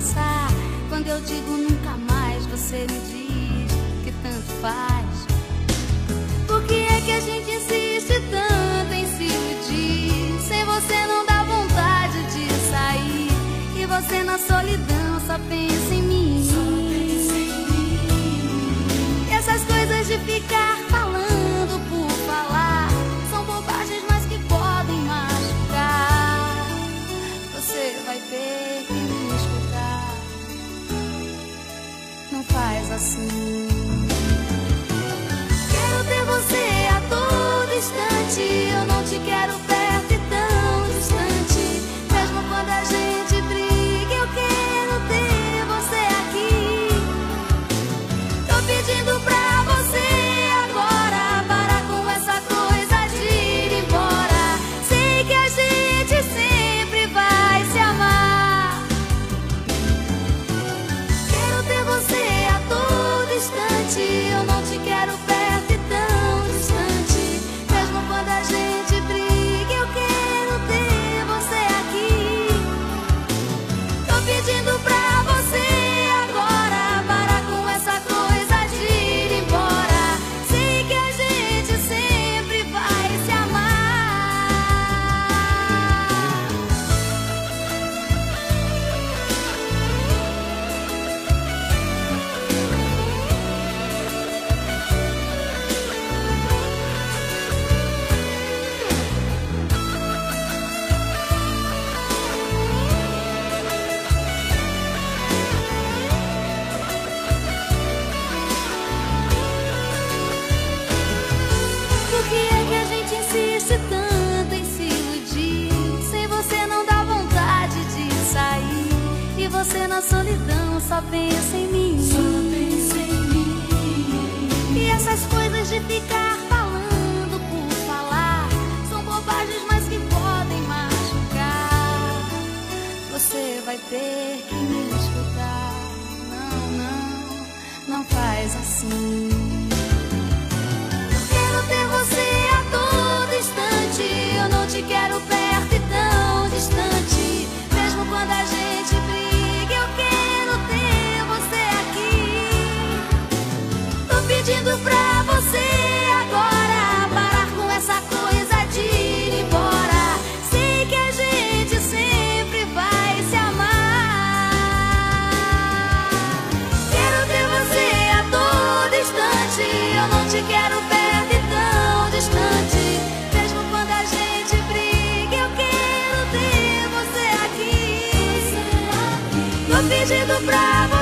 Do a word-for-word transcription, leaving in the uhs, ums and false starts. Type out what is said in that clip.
passar. Quando eu digo nunca mais, você me diz que tanto faz. Por que é que a gente insiste tanto em se iludir? Sem você não dá vontade de sair, e você na solidão só pensa em mim. Só pensa em mim. E essas coisas de ficar falando por falar são bobagens, mas que podem machucar. Você vai ter que me escutar. Não faz assim. Quero ter você a todo instante. Eu não te quero perto e tão distante. Mesmo quando a gente briga, eu quero ter você aqui. Tô pedindo pra você agora parar com essa coisa de ir embora. Sei que a gente sempre vai se amar. Quero ter você a todo instante. Eu não te quero perto e tão distante. Mesmo quando a gente briga, eu quero ter você aqui. Tô pedindo pra você agora parar com essa coisa de ir embora. Sei que a gente sempre vai se amar. Por que é que a gente insiste tanto em se iludir? Sem você não dá vontade de sair, e você na solidão só pensa em mim. Só pensa em mim. E essas coisas de ficar falando por falar são bobagens, mas que podem machucar. Você vai ter que me escutar. Não, não, não faz assim. Quero ter você a todo instante. Eu não te quero perto e tão distante. Mesmo quando a gente briga, eu quero ter você aqui. Tô pedindo pra você agora parar com essa coisa de ir embora. Sei que a gente sempre vai se amar. Quero ter você a todo instante. Eu não te quero perto e tão distante. Mesmo quando a gente briga, eu quero ter você aqui. Tô pedindo pra você